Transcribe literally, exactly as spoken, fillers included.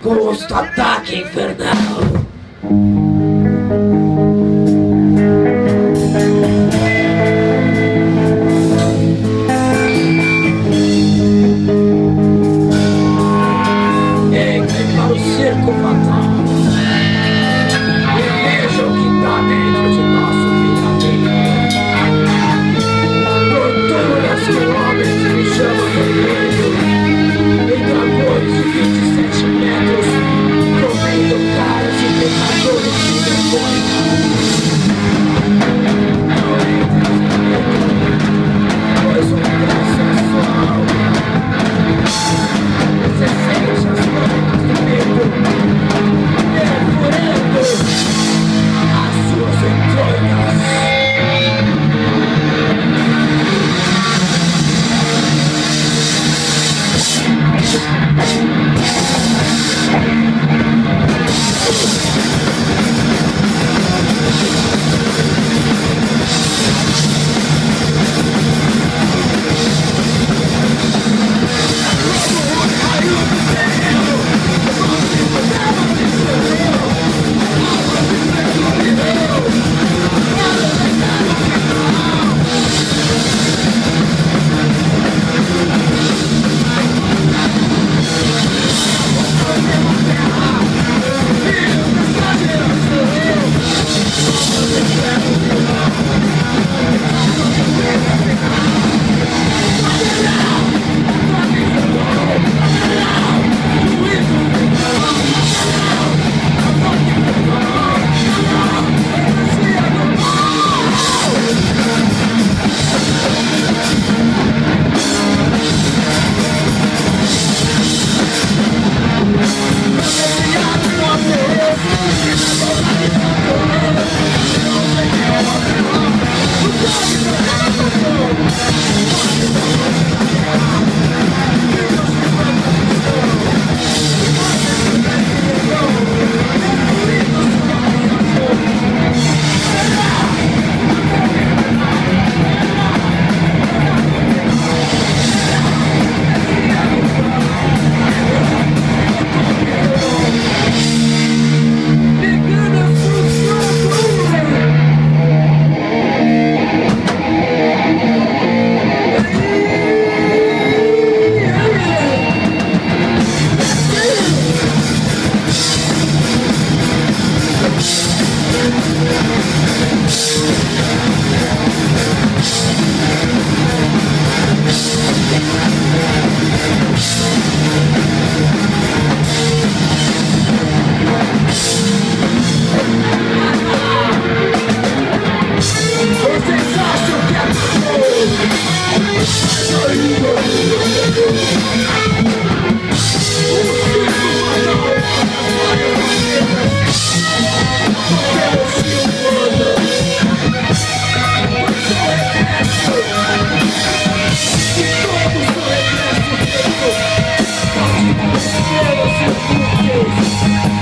Custo ataque infernal. Entre para o circo fatal e veja o que está dentro de nosso piramide. Torturas que homens me chamam de medo, e dragões de vinte e sete metros comendo caras de pecadores de vergonha. Não entre em medo, pois um traço é só. Você sente as mãos do medo perfurando as suas entranhas. Todos os reflexos, todos os